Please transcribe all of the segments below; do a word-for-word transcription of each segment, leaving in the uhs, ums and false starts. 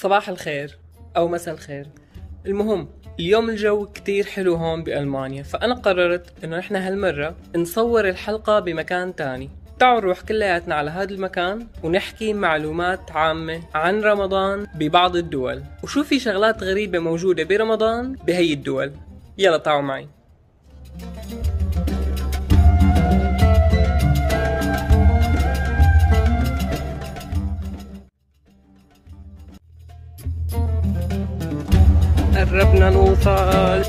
صباح الخير أو مساء الخير. المهم اليوم الجو كتير حلو هون بألمانيا، فأنا قررت إنه إحنا هالمرة نصور الحلقة بمكان تاني. تعالوا نروح كلياتنا على هذا المكان ونحكي معلومات عامة عن رمضان ببعض الدول، وشو في شغلات غريبة موجودة برمضان بهي الدول. يلا تعالوا معي. قربنا نوصل.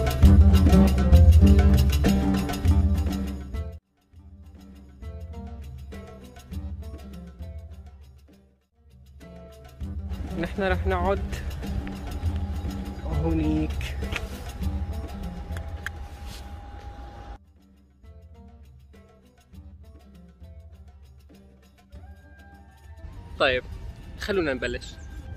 نحن رح نقعد هونيك. طيب خلونا نبلش.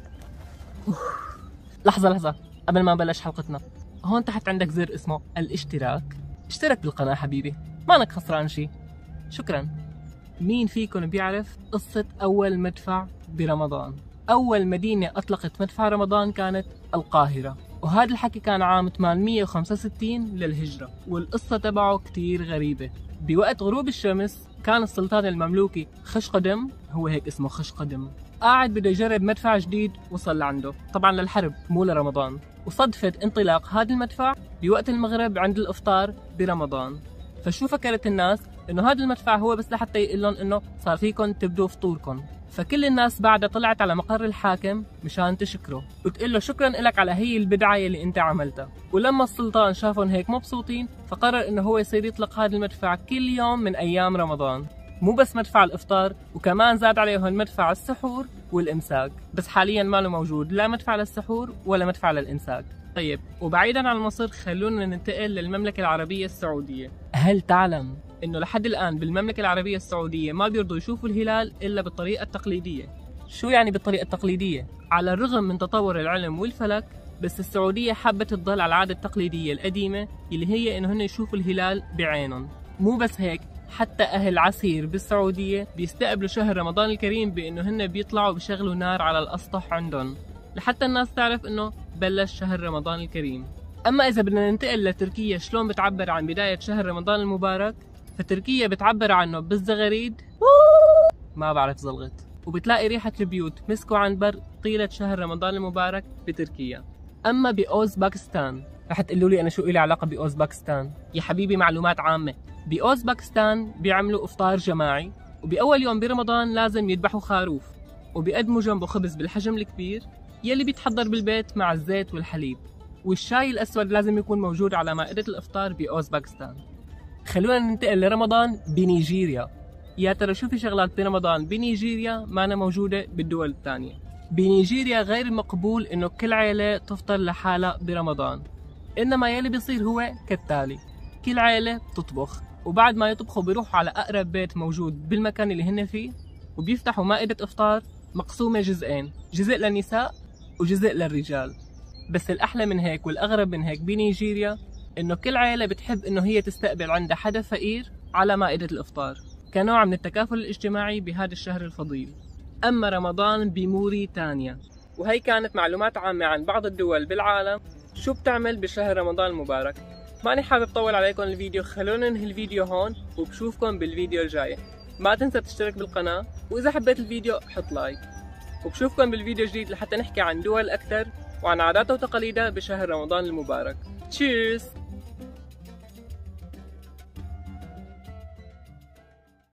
لحظة لحظة قبل ما نبلش حلقتنا، هون تحت عندك زر اسمه الاشتراك. اشترك بالقناة حبيبي، مانك خسران شي. شكرا. مين فيكم بيعرف قصة أول مدفع برمضان؟ أول مدينة أطلقت مدفع رمضان كانت القاهرة، وهذا الحكي كان عام ثمانمية وخمسة وستين للهجرة، والقصة تبعه كتير غريبة. بوقت غروب الشمس كان السلطان المملوكي خشقدم، هو هيك اسمه خشقدم، قاعد بده يجرب مدفع جديد وصل لعنده، طبعا للحرب مو لرمضان. وصدفت انطلاق هذا المدفع بوقت المغرب عند الافطار برمضان. فشو فكرت الناس؟ انه هذا المدفع هو بس لحتى يقول لهم انه صار فيكم تبدوا فطوركم. فكل الناس بعدها طلعت على مقر الحاكم مشان تشكره وتقول له شكرا لك على هي البدعه اللي انت عملتها. ولما السلطان شافهم هيك مبسوطين فقرر انه هو يصير يطلق هذا المدفع كل يوم من ايام رمضان. مو بس مدفع الافطار، وكمان زاد عليهم مدفع السحور والامساك، بس حاليا ما له موجود لا مدفع للسحور ولا مدفع للامساك. طيب وبعيدا عن مصر خلونا ننتقل للمملكة العربية السعودية. هل تعلم انه لحد الان بالمملكة العربية السعودية ما بيرضوا يشوفوا الهلال الا بالطريقة التقليدية؟ شو يعني بالطريقة التقليدية؟ على الرغم من تطور العلم والفلك، بس السعودية حابة تضل على العادة التقليدية القديمة اللي هي انه هن يشوفوا الهلال بعينهم. مو بس هيك، حتى أهل عسير بالسعودية بيستقبلوا شهر رمضان الكريم بأنه هن بيطلعوا بيشغلوا نار على الأسطح عندهم لحتى الناس تعرف أنه بلش شهر رمضان الكريم. أما إذا بدنا ننتقل لتركيا، شلون بتعبر عن بداية شهر رمضان المبارك؟ فتركيا بتعبر عنه بالزغاريد، ما بعرف زلغت، وبتلاقي ريحة البيوت مسكوا عنبر طيلة شهر رمضان المبارك بتركيا. أما بأوزباكستان، رح تقولوا لي أنا شو إلي علاقة بأوزباكستان؟ يا حبيبي معلومات عامة. بأوزباكستان بيعملوا إفطار جماعي، وبأول يوم برمضان لازم يذبحوا خروف وبيقدموا جنبه خبز بالحجم الكبير يلي بيتحضر بالبيت مع الزيت والحليب، والشاي الأسود لازم يكون موجود على مائدة الإفطار بأوزباكستان. خلونا ننتقل لرمضان بنيجيريا. يا ترى شو في شغلات برمضان بنيجيريا ما أنا موجودة بالدول الثانية؟ بنيجيريا غير مقبول إنه كل عائلة تفطر لحالها برمضان، إنما يلي بيصير هو كالتالي: كل عائلة بتطبخ، وبعد ما يطبخوا بيروحوا على أقرب بيت موجود بالمكان اللي هن فيه وبيفتحوا مائدة إفطار مقسومة جزئين، جزء للنساء وجزء للرجال. بس الأحلى من هيك والأغرب من هيك بنيجيريا إنه كل عائلة بتحب إنه هي تستقبل عندها حدا فقير على مائدة الإفطار كنوع من التكافل الاجتماعي بهذا الشهر الفضيل. أما رمضان بموريتانيا، وهي كانت معلومات عامة عن بعض الدول بالعالم شو بتعمل بشهر رمضان المبارك. ماني حابب طول عليكم الفيديو، خلونا ننهي الفيديو هون وبشوفكم بالفيديو الجاي. ما تنسى تشترك بالقناة، وإذا حبيت الفيديو حط لايك، وبشوفكم بالفيديو الجديد لحتى نحكي عن دول أكثر وعن عاداتها وتقاليدها بشهر رمضان المبارك. تشيرز.